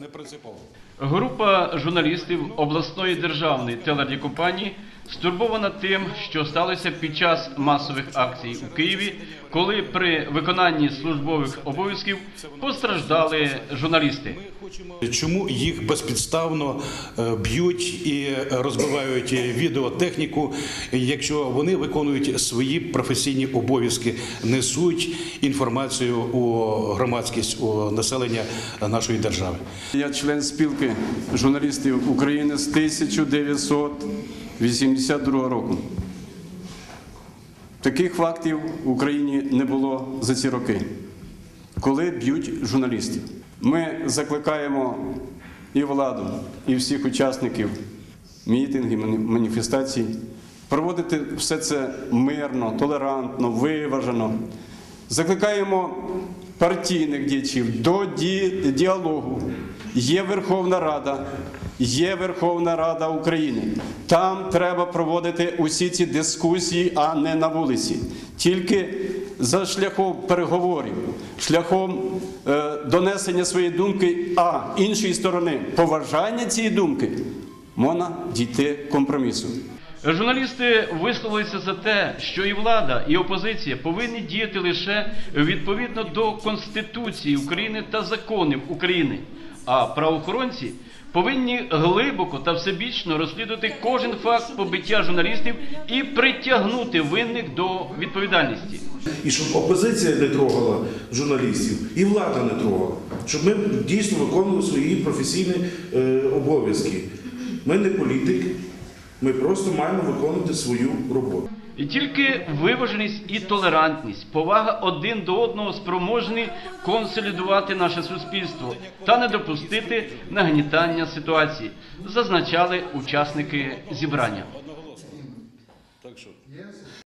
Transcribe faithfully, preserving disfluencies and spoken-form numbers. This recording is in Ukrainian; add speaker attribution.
Speaker 1: не принципово.
Speaker 2: Група журналістів обласної державної телерадіокомпанії стурбована тим, що сталося під час масових акцій у Києві, коли при виконанні службових обов'язків постраждали журналісти.
Speaker 1: Чому їх безпідставно б'ють і розбивають відеотехніку, якщо вони виконують свої професійні обов'язки, несуть інформацію у громадськість, у населення нашої держави?
Speaker 3: Я член спілки журналістів України з тисяча дев'ятсот вісімдесят другого року. Таких фактів в Україні не було за ці роки, коли б'ють журналістів. Ми закликаємо і владу, і всіх учасників мітингів, маніфестацій проводити все це мирно, толерантно, виважено. Закликаємо партійних діячів до ді- діалогу. Є Верховна Рада, є Верховна Рада України. Там треба проводити усі ці дискусії, а не на вулиці. Тільки за шляхом переговорів, шляхом е, донесення своєї думки, а іншої сторони поважання цієї думки, можна дійти компромісу.
Speaker 2: Журналісти висловилися за те, що і влада, і опозиція повинні діяти лише відповідно до Конституції України та законів України, а правоохоронці повинні глибоко та всебічно розслідувати кожен факт побиття журналістів і притягнути винних до відповідальності.
Speaker 4: І щоб опозиція не трогала журналістів, і влада не трогала, щоб ми дійсно виконували свої професійні е, обов'язки. Ми не політик, ми просто маємо виконувати свою роботу.
Speaker 2: І тільки виваженість і толерантність, повага один до одного спроможні консолідувати наше суспільство та не допустити нагнітання ситуації, зазначали учасники зібрання.